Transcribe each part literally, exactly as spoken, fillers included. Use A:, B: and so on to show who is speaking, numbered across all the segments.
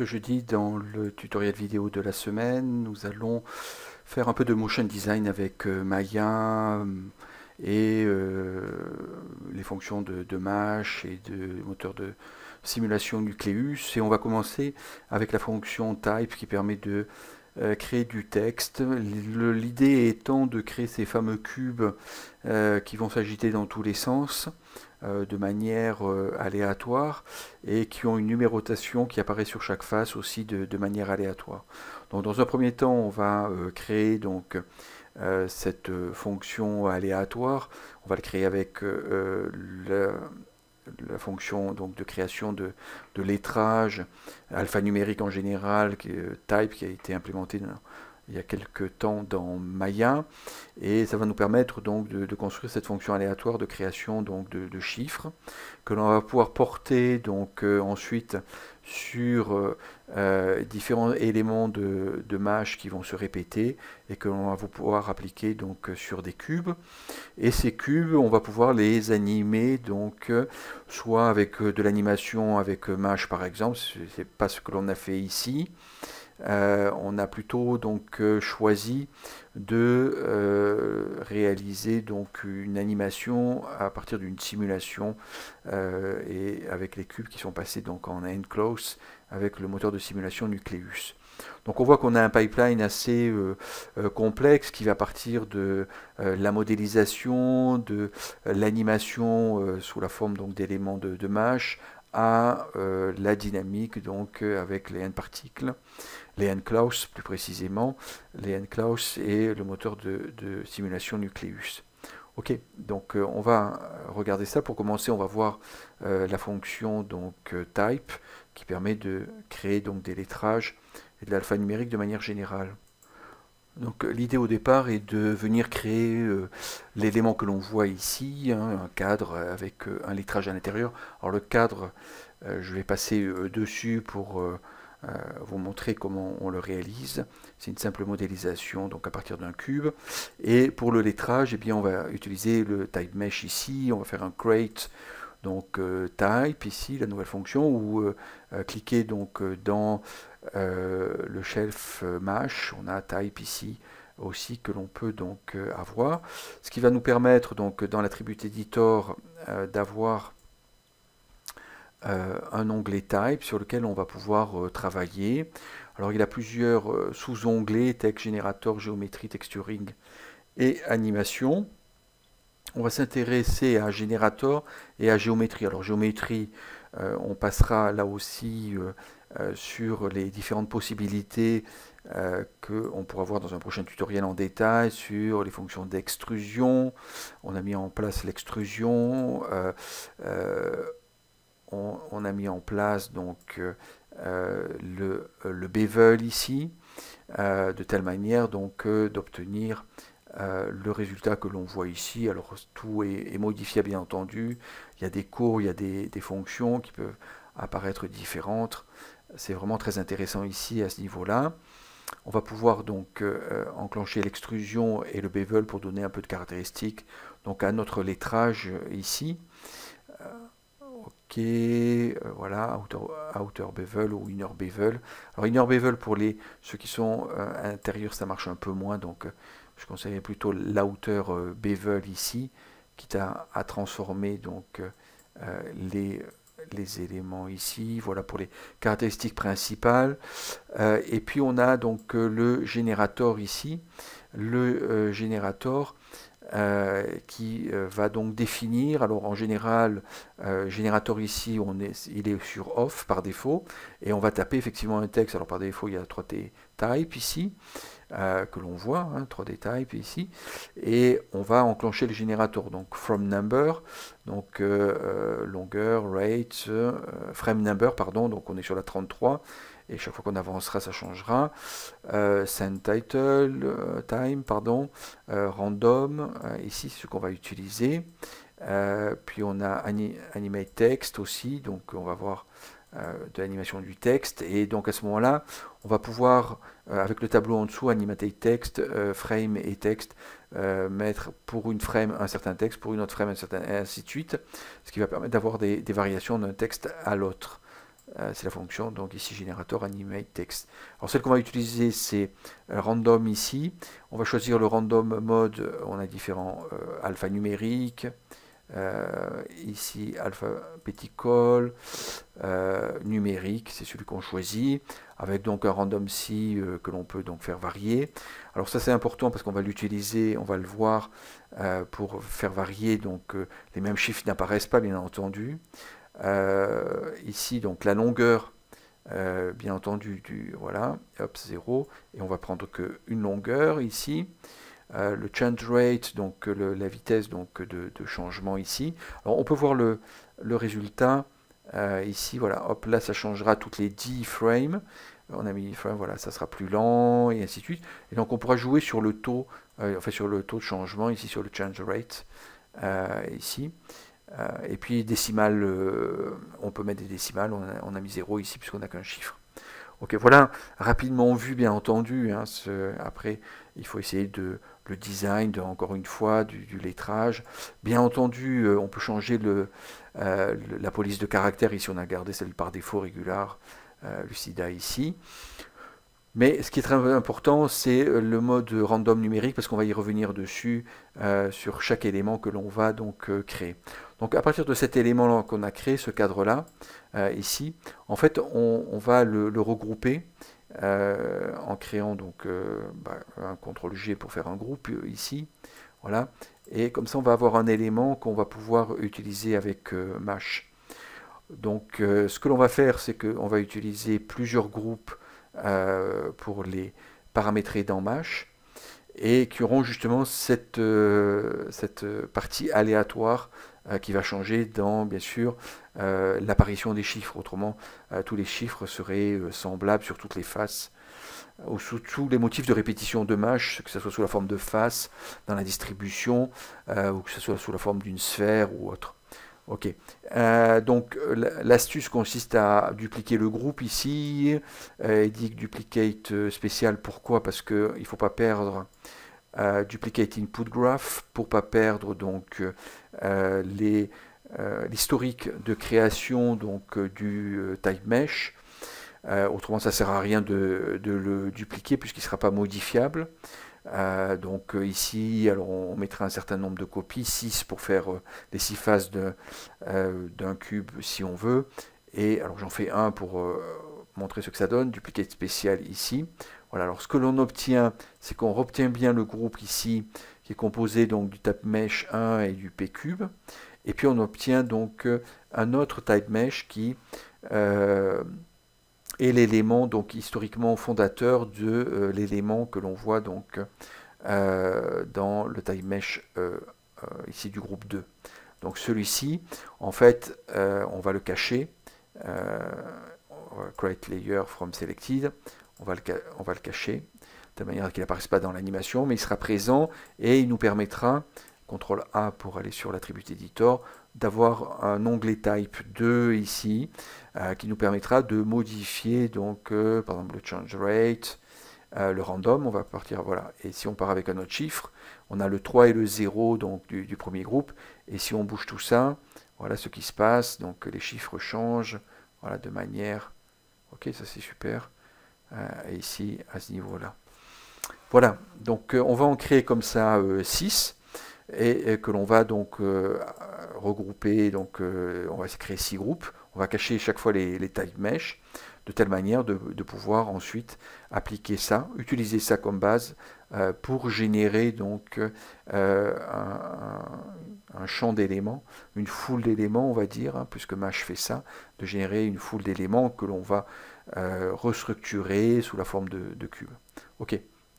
A: ce jeudi, dans le tutoriel vidéo de la semaine, nous allons faire un peu de motion design avec euh, Maya euh, et euh, les fonctions de, de Mesh et de moteur de simulation Nucleus. Et on va commencer avec la fonction type qui permet de euh, créer du texte. Le- L'idée étant de créer ces fameux cubes euh, qui vont s'agiter dans tous les sens euh, de manière euh, aléatoire et qui ont une numérotation qui apparaît sur chaque face aussi de, de manière aléatoire. Donc dans un premier temps, on va euh, créer donc euh, cette euh, fonction aléatoire. On va le créer avec euh, le, la fonction donc, de création de, de lettrage alphanumérique en général, qui est, euh, type, qui a été implémenté dans, il y a quelques temps dans Maya, et ça va nous permettre donc de, de construire cette fonction aléatoire de création donc de, de chiffres que l'on va pouvoir porter donc euh, ensuite sur euh, euh, différents éléments de, de Mesh qui vont se répéter et que l'on va pouvoir appliquer donc sur des cubes. Et ces cubes, on va pouvoir les animer donc euh, soit avec euh, de l'animation avec euh, Mesh par exemple, c'est pas ce que l'on a fait ici. Euh, on a plutôt donc euh, choisi de euh, réaliser donc une animation à partir d'une simulation euh, et avec les cubes qui sont passés donc en enclose avec le moteur de simulation Nucleus. Donc on voit qu'on a un pipeline assez euh, euh, complexe qui va partir de euh, la modélisation, de euh, l'animation euh, sous la forme donc d'éléments de, de Mesh à euh, la dynamique donc euh, avec les n-particles, les n-clause plus précisément, les n-clause et le moteur de, de simulation Nucleus. Ok, donc euh, on va regarder ça. Pour commencer, on va voir euh, la fonction donc euh, type qui permet de créer donc des lettrages et de l'alphanumérique de manière générale. Donc l'idée au départ est de venir créer euh, l'élément que l'on voit ici, hein, un cadre avec euh, un lettrage à l'intérieur. Alors le cadre, euh, je vais passer euh, dessus pour euh, euh, vous montrer comment on le réalise. C'est une simple modélisation donc à partir d'un cube. Et pour le lettrage, eh bien, on va utiliser le type mesh ici. On va faire un create donc euh, type ici, la nouvelle fonction, ou euh, euh, cliquer donc euh, dans euh, le shelf euh, mesh, on a type ici aussi que l'on peut donc euh, avoir, ce qui va nous permettre donc dans l'attribut editor euh, d'avoir euh, un onglet type sur lequel on va pouvoir euh, travailler. Alors il a plusieurs euh, sous-onglets, texte, générateur, géométrie, texturing et animation. On va s'intéresser à générateur et à géométrie. Alors géométrie, euh, on passera là aussi euh, euh, sur les différentes possibilités euh, qu'on pourra voir dans un prochain tutoriel en détail sur les fonctions d'extrusion. On a mis en place l'extrusion. Euh, euh, on, on a mis en place donc euh, le, le bevel ici, euh, de telle manière donc euh, d'obtenir Euh, le résultat que l'on voit ici. Alors tout est, est modifiable bien entendu, il y a des cours, il y a des, des fonctions qui peuvent apparaître différentes, c'est vraiment très intéressant ici à ce niveau là. On va pouvoir donc euh, enclencher l'extrusion et le bevel pour donner un peu de caractéristiques donc à notre lettrage ici. Euh, ok, euh, voilà, outer, outer bevel ou inner bevel. Alors inner bevel pour les ceux qui sont euh, intérieurs, ça marche un peu moins, donc euh, je conseillerais plutôt l'outer euh, bevel ici, quitte à, à transformer donc euh, les, les éléments ici. Voilà pour les caractéristiques principales. Euh, et puis on a donc euh, le générateur ici, le euh, générateur euh, qui euh, va donc définir. Alors en général, euh, générateur ici, on est, il est sur off par défaut, et on va taper effectivement un texte. Alors par défaut, il y a trois D type ici. Euh, que l'on voit, hein, trois D type ici, et on va enclencher le générateur, donc from number, donc euh, euh, longueur, rate, euh, frame number, pardon, donc on est sur la trente-trois, et chaque fois qu'on avancera, ça changera, euh, send title, euh, time, pardon, euh, random, euh, ici c'est ce qu'on va utiliser, euh, puis on a ani animate text aussi, donc on va voir euh, de l'animation du texte, et donc à ce moment-là, on va pouvoir, euh, avec le tableau en dessous, animate text, euh, frame et texte, euh, mettre pour une frame un certain texte, pour une autre frame un certain, et ainsi de suite, ce qui va permettre d'avoir des, des variations d'un texte à l'autre. euh, c'est la fonction, donc ici, générateur animate text. Alors, celle qu'on va utiliser, c'est euh, random ici. On va choisir le random mode. On a différents euh, alphanumériques. Euh, ici, alphabetical, euh, numérique, c'est celui qu'on choisit, avec donc un random si euh, que l'on peut donc faire varier. Alors ça c'est important parce qu'on va l'utiliser, on va le voir euh, pour faire varier, donc euh, les mêmes chiffres n'apparaissent pas bien entendu. Euh, ici donc la longueur, euh, bien entendu, du voilà, hop zéro, et on va prendre qu'une longueur ici. Euh, le change rate, donc le, la vitesse donc, de, de changement ici. Alors on peut voir le, le résultat euh, ici, voilà, hop, là ça changera toutes les dix frames. On a mis frames, voilà, ça sera plus lent et ainsi de suite. Et donc on pourra jouer sur le taux, euh, enfin sur le taux de changement ici, sur le change rate euh, ici. Euh, et puis décimal, euh, on peut mettre des décimales, on a, on a mis zéro ici puisqu'on n'a qu'un chiffre. Ok, voilà, rapidement vu, bien entendu. Hein, ce, après, il faut essayer de le design, de, encore une fois, du, du lettrage. Bien entendu, euh, on peut changer le, euh, la police de caractère. Ici, on a gardé celle par défaut régulière, euh, Lucida ici. Mais ce qui est très important, c'est le mode random numérique, parce qu'on va y revenir dessus euh, sur chaque élément que l'on va donc euh, créer. Donc à partir de cet élément-là qu'on a créé, ce cadre-là, euh, ici, en fait, on, on va le, le regrouper euh, en créant donc euh, bah, un contrôle G pour faire un groupe euh, ici. Voilà. Et comme ça, on va avoir un élément qu'on va pouvoir utiliser avec euh, Mash. Donc euh, ce que l'on va faire, c'est qu'on va utiliser plusieurs groupes euh, pour les paramétrer dans Mash et qui auront justement cette, euh, cette partie aléatoire euh, qui va changer dans, bien sûr, euh, l'apparition des chiffres. Autrement, euh, tous les chiffres seraient euh, semblables sur toutes les faces ou sous tous les motifs de répétition de Mash, que ce soit sous la forme de face dans la distribution euh, ou que ce soit sous la forme d'une sphère ou autre. Ok, euh, donc l'astuce consiste à dupliquer le groupe ici, euh, il dit que duplicate euh, spécial, pourquoi? Parce qu'il ne faut pas perdre euh, duplicate input graph, pour pas perdre donc euh, les euh, l'historique de création donc euh, du euh, type mesh. Euh, autrement, ça ne sert à rien de, de le dupliquer puisqu'il ne sera pas modifiable. Euh, donc euh, ici, alors on, on mettra un certain nombre de copies, six pour faire euh, les six faces d'un euh, cube si on veut. Et alors j'en fais un pour euh, montrer ce que ça donne, duplicate spécial ici. Voilà, alors ce que l'on obtient, c'est qu'on obtient bien le groupe ici, qui est composé donc du type mesh un et du p cube. Et puis on obtient donc euh, un autre type mesh qui euh, est l'élément donc historiquement fondateur de euh, l'élément que l'on voit donc euh, dans le type mesh euh, euh, ici du groupe deux. Donc celui-ci, en fait, euh, on va le cacher. Euh, on va create layer from selected. On va le, on va le cacher de manière qu'il n'apparaisse pas dans l'animation, mais il sera présent et il nous permettra, contrôle A pour aller sur l'attribut editor, d'avoir un onglet type deux ici, euh, qui nous permettra de modifier donc euh, par exemple le change rate, euh, le random, on va partir, voilà, et si on part avec un autre chiffre, on a le trois et le zéro donc du, du premier groupe, et si on bouge tout ça, voilà ce qui se passe, donc les chiffres changent, voilà, de manière, ok, ça c'est super, euh, et ici à ce niveau-là. Voilà, donc euh, on va en créer comme ça euh, six, et, et que l'on va donc euh, regrouper, donc euh, on va créer six groupes, on va cacher chaque fois les, les type mesh, de telle manière de, de pouvoir ensuite appliquer ça, utiliser ça comme base euh, pour générer donc euh, un, un, un champ d'éléments, une foule d'éléments on va dire, hein, puisque Mash fait ça, de générer une foule d'éléments que l'on va euh, restructurer sous la forme de, de cubes. Ok.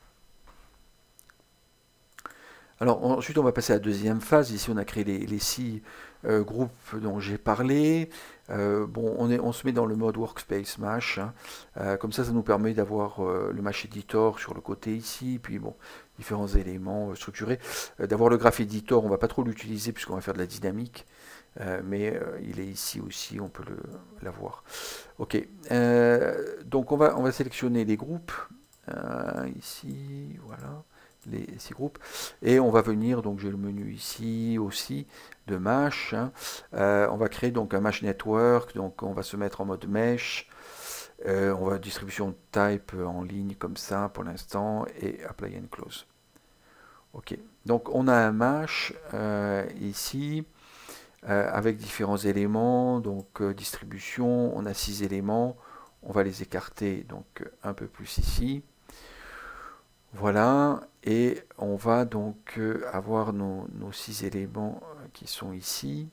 A: Alors ensuite on va passer à la deuxième phase. Ici on a créé les, les six euh, groupes dont j'ai parlé. Euh, bon, on, est, on se met dans le mode workspace Mash. Hein. Euh, comme ça, ça nous permet d'avoir euh, le Mash Editor sur le côté ici, puis bon, différents éléments euh, structurés. Euh, d'avoir le Graph Editor, on va pas trop l'utiliser puisqu'on va faire de la dynamique. Euh, mais euh, il est ici aussi, on peut l'avoir. Ok. Euh, donc on va, on va sélectionner les groupes. Euh, ici, voilà. les six groupes. Et on va venir, donc j'ai le menu ici aussi, de Mesh. Hein. Euh, on va créer donc un Mesh Network, donc on va se mettre en mode Mesh. Euh, on va distribution type en ligne comme ça pour l'instant et apply and close. Ok, donc on a un Mesh euh, ici euh, avec différents éléments, donc euh, distribution, on a six éléments, on va les écarter donc un peu plus ici. Voilà, et on va donc euh, avoir nos, nos six éléments euh, qui sont ici.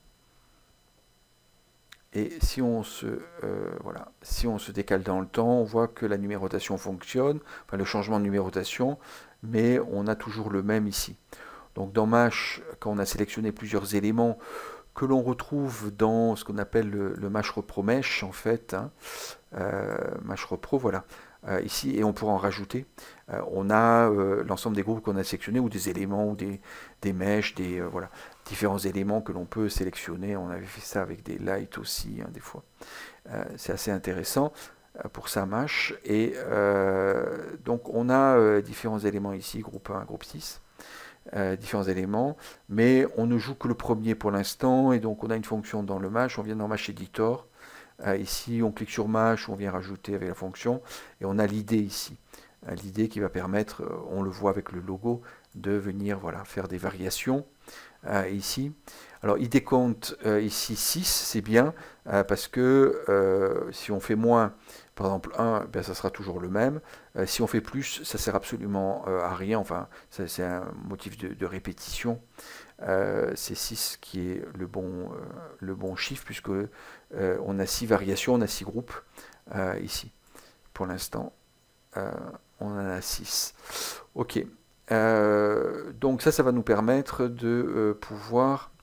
A: Et si on se euh, voilà, si on se décale dans le temps, on voit que la numérotation fonctionne, enfin le changement de numérotation, mais on a toujours le même ici. Donc dans Mesh, quand on a sélectionné plusieurs éléments que l'on retrouve dans ce qu'on appelle le, le Mesh Repro Mesh, en fait, hein, euh, Mesh Repro, voilà, euh, ici, et on pourra en rajouter. Euh, on a euh, l'ensemble des groupes qu'on a sélectionnés, ou des éléments, ou des, des mèches, des, euh, voilà, différents éléments que l'on peut sélectionner. On avait fait ça avec des lights aussi, hein, des fois. Euh, c'est assez intéressant euh, pour ça, Mesh. Et euh, donc, on a euh, différents éléments ici, groupe un, groupe six. Euh, différents éléments, mais on ne joue que le premier pour l'instant, et donc on a une fonction dans le Mesh, on vient dans Mesh Editor, euh, ici on clique sur Mesh, on vient rajouter avec la fonction, et on a l'idée ici, euh, l'idée qui va permettre, euh, on le voit avec le logo, de venir voilà, faire des variations, euh, ici. Alors il décompte euh, ici six, c'est bien, euh, parce que euh, si on fait moins, par exemple un, ben, ça sera toujours le même. Euh, si on fait plus, ça sert absolument euh, à rien. Enfin, c'est un motif de, de répétition. Euh, c'est six qui est le bon, euh, le bon chiffre, puisque euh, on a six variations, on a six groupes euh, ici. Pour l'instant, euh, on en a six. Ok. Euh, donc ça, ça va nous permettre de euh, pouvoir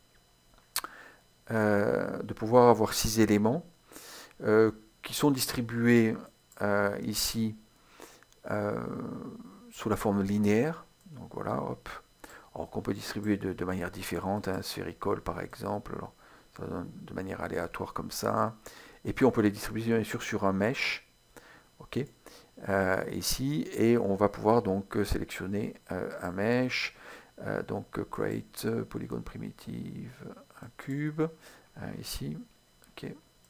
A: euh, de pouvoir avoir six éléments euh, qui sont distribués euh, ici euh, sous la forme linéaire. Donc voilà, hop. Alors qu'on peut distribuer de, de manière différente, un sphérical par exemple, alors, ça donne de manière aléatoire comme ça. Et puis on peut les distribuer bien sûr sur un mesh, ok, euh, ici, et on va pouvoir donc sélectionner euh, un mesh, euh, donc create euh, polygon primitive, un cube, euh, ici, ok.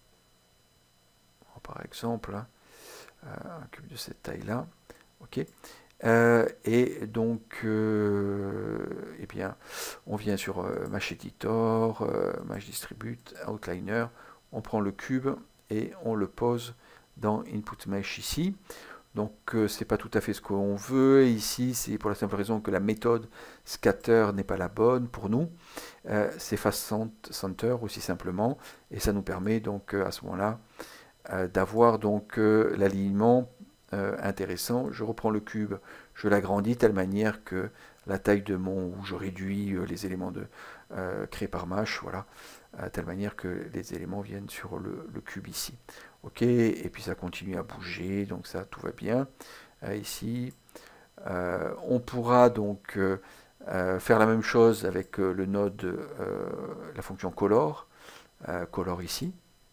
A: Par exemple, hein, euh, un cube de cette taille-là, ok. Euh, et donc, euh, eh bien, on vient sur euh, Mesh Editor, euh, Mesh Distribute, Outliner, on prend le cube et on le pose dans Input Mesh ici. Donc, euh, c'est pas tout à fait ce qu'on veut. Ici, c'est pour la simple raison que la méthode scatter n'est pas la bonne pour nous. Euh, c'est Face Center aussi simplement, et ça nous permet donc euh, à ce moment-là euh, d'avoir donc euh, l'alignement euh, intéressant. Je reprends le cube, je l'agrandis de telle manière que la taille de mon, où je réduis euh, les éléments de, euh, créés par Mesh, voilà, de telle manière que les éléments viennent sur le, le cube ici. Ok, et puis ça continue à bouger, donc ça tout va bien. Euh, ici, euh, on pourra donc euh, euh, faire la même chose avec euh, le node, euh, la fonction color, euh, color ici.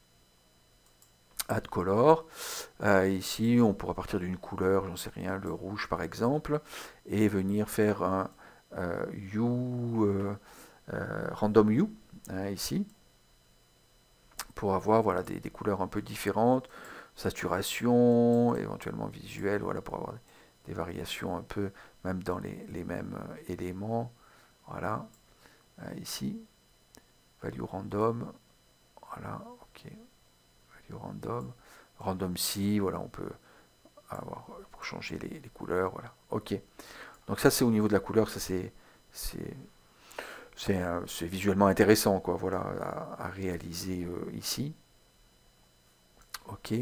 A: Add color. Euh, ici, on pourra partir d'une couleur, j'en sais rien, le rouge par exemple, et venir faire un euh, hue, euh, euh, random hue, hein, ici, pour avoir voilà, des, des couleurs un peu différentes, saturation, éventuellement visuel, voilà, pour avoir des variations un peu, même dans les, les mêmes euh, éléments. Voilà, euh, ici, value random, voilà, ok. Random, random si, voilà, on peut avoir pour changer les, les couleurs, voilà. Ok. Donc ça c'est au niveau de la couleur, ça c'est c'est c'est visuellement intéressant, quoi, voilà, à, à réaliser euh, ici. Ok.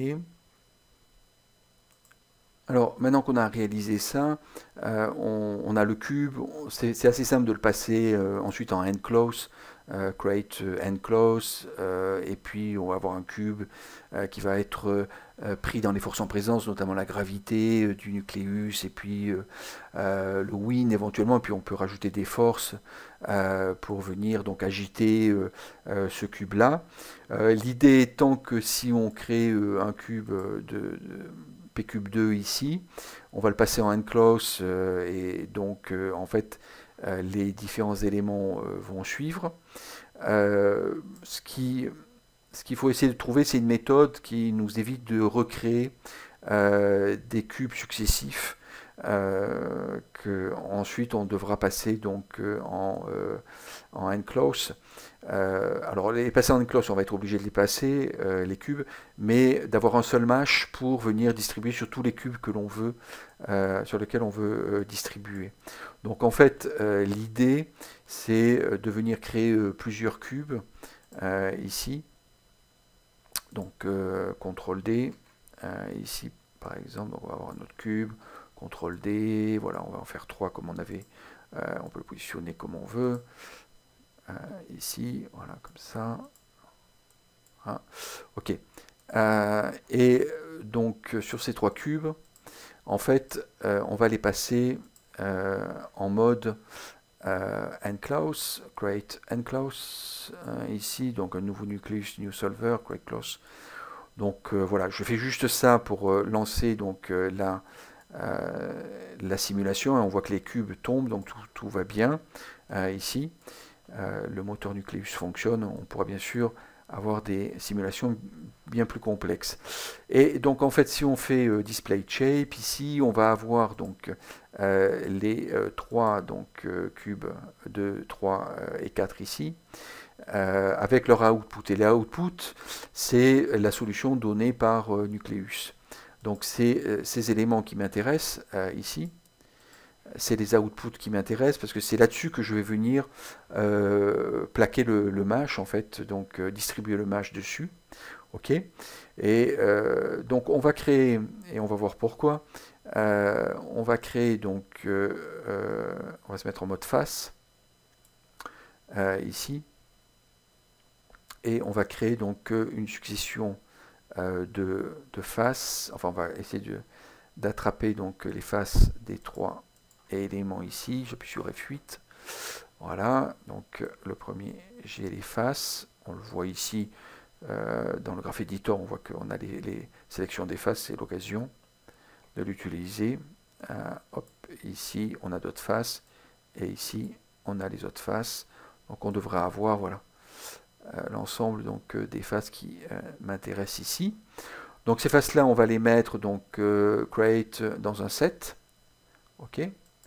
A: Alors maintenant qu'on a réalisé ça, euh, on, on a le cube, c'est assez simple de le passer euh, ensuite en enclose, euh, create enclose, euh, et puis on va avoir un cube euh, qui va être euh, pris dans les forces en présence, notamment la gravité euh, du nucléus, et puis euh, euh, le wind éventuellement, et puis on peut rajouter des forces euh, pour venir donc agiter euh, euh, ce cube-là. Euh, L'idée étant que si on crée euh, un cube de, de P cube deux ici, on va le passer en enclose euh, et donc euh, en fait euh, les différents éléments euh, vont suivre. Euh, ce qui, ce qu'il faut essayer de trouver, c'est une méthode qui nous évite de recréer euh, des cubes successifs euh, que ensuite on devra passer donc euh, en, euh, en enclose. Euh, alors les passer en enclose, on va être obligé de les passer, euh, les cubes, mais d'avoir un seul mesh pour venir distribuer sur tous les cubes que l'on veut, euh, sur lesquels on veut euh, distribuer. Donc en fait, euh, l'idée, c'est de venir créer euh, plusieurs cubes euh, ici. Donc euh, contrôle D, euh, ici par exemple, on va avoir un autre cube, contrôle D, voilà, on va en faire trois comme on avait, euh, on peut le positionner comme on veut. Euh, ici, voilà, comme ça. Ah, ok. Euh, et donc sur ces trois cubes, en fait, euh, on va les passer euh, en mode euh, enclose, create enclose, euh, ici, donc un nouveau nucleus, new solver, create close. Donc euh, voilà, je fais juste ça pour euh, lancer donc euh, la, euh, la simulation, et on voit que les cubes tombent, donc tout, tout va bien euh, ici. Euh, le moteur Nucleus fonctionne, on pourra bien sûr avoir des simulations bien plus complexes. Et donc en fait, si on fait euh, display shape ici, on va avoir donc euh, les euh, trois donc euh, cubes deux, trois euh, et quatre ici. Euh, avec leur output. Et les outputs, c'est la solution donnée par euh, Nucleus. Donc c'est euh, ces éléments qui m'intéressent euh, ici. C'est les outputs qui m'intéressent parce que c'est là-dessus que je vais venir euh, plaquer le, le mesh, en fait, donc euh, distribuer le mesh dessus. Ok. Et euh, donc on va créer, et on va voir pourquoi, euh, on va créer donc, euh, euh, on va se mettre en mode face, euh, ici, et on va créer donc une succession euh, de, de faces, enfin on va essayer de, d'attraper donc les faces des trois éléments ici, j'appuie sur F huit, voilà, donc le premier j'ai les faces, on le voit ici euh, dans le graph editor, on voit qu'on a les, les sélections des faces, c'est l'occasion de l'utiliser. Euh, hop, ici on a d'autres faces, et ici on a les autres faces, donc on devrait avoir, voilà, Euh, l'ensemble donc euh, des faces qui euh, m'intéressent ici. Donc ces faces là on va les mettre donc euh, create dans un set, ok,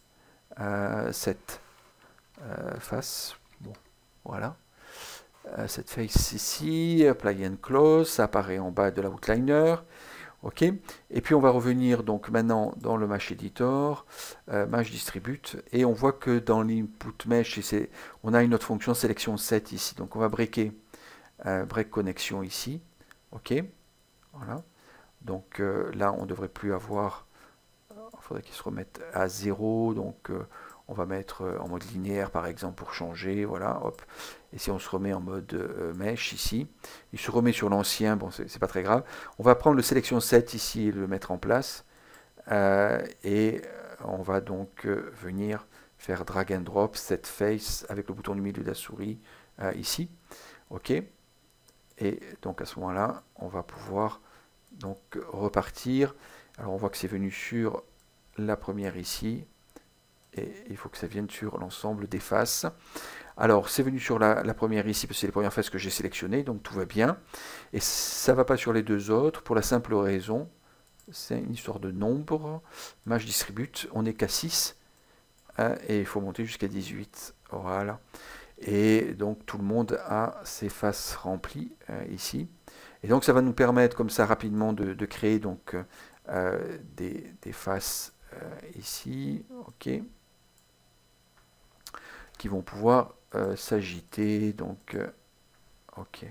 A: euh, set euh, face, bon voilà, euh, cette face ici, apply and close, ça apparaît en bas de l'outliner, ok, et puis on va revenir donc maintenant dans le mesh editor, euh, mesh distribute, et on voit que dans l'input mesh on a une autre fonction sélection set ici, donc on va breaker Euh, break connexion ici, ok, voilà, donc euh, là on devrait plus avoir, il faudrait qu'il se remette à zéro, donc euh, on va mettre euh, en mode linéaire par exemple pour changer, voilà, hop, et si on se remet en mode euh, mesh ici, il se remet sur l'ancien, bon c'est pas très grave, on va prendre le sélection set ici et le mettre en place, euh, et on va donc euh, venir faire drag and drop cette face avec le bouton du milieu de la souris euh, ici, ok. Et donc à ce moment-là, on va pouvoir donc repartir. Alors on voit que c'est venu sur la première ici, et il faut que ça vienne sur l'ensemble des faces. Alors c'est venu sur la, la première ici, parce que c'est les premières faces que j'ai sélectionnées, donc tout va bien. Et ça ne va pas sur les deux autres, pour la simple raison, c'est une histoire de nombre. Mesh distribute, on n'est qu'à six, hein, et il faut monter jusqu'à dix-huit. Voilà. Et donc tout le monde a ses faces remplies euh, ici. Et donc ça va nous permettre comme ça rapidement de, de créer donc euh, des, des faces euh, ici, ok, qui vont pouvoir euh, s'agiter. Donc euh, ok.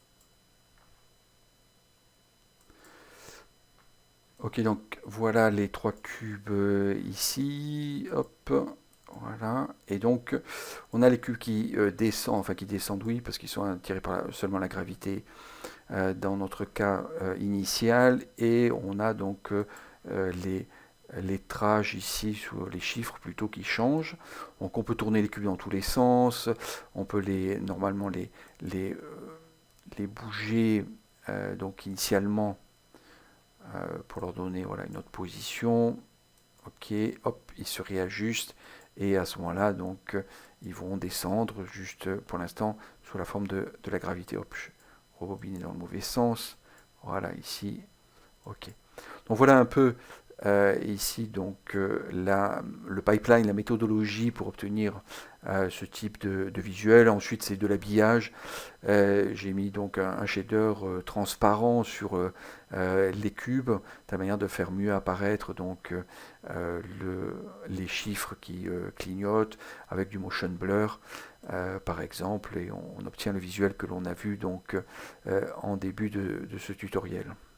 A: Ok, donc voilà les trois cubes euh, ici, hop. Voilà, et donc on a les cubes qui euh, descendent, enfin qui descendent, oui, parce qu'ils sont attirés par la, seulement la gravité euh, dans notre cas euh, initial, et on a donc euh, les lettrages ici sur les chiffres plutôt qui changent. Donc on peut tourner les cubes dans tous les sens, on peut les normalement les, les, euh, les bouger, euh, donc initialement, euh, pour leur donner voilà, une autre position. Ok, hop, ils se réajustent et à ce moment-là, donc, ils vont descendre juste pour l'instant sous la forme de, de la gravité. Hop, je rebobine dans le mauvais sens. Voilà, ici. Ok. Donc voilà un peu euh, ici donc euh, la, le pipeline, la méthodologie pour obtenir euh, ce type de, de visuel. Ensuite, c'est de l'habillage. Euh, j'ai mis donc un, un shader euh, transparent sur euh, euh, les cubes, de la manière de faire mieux apparaître donc euh, le, les chiffres qui euh, clignotent avec du motion blur. Euh, par exemple, et on, on obtient le visuel que l'on a vu donc euh, en début de, de ce tutoriel.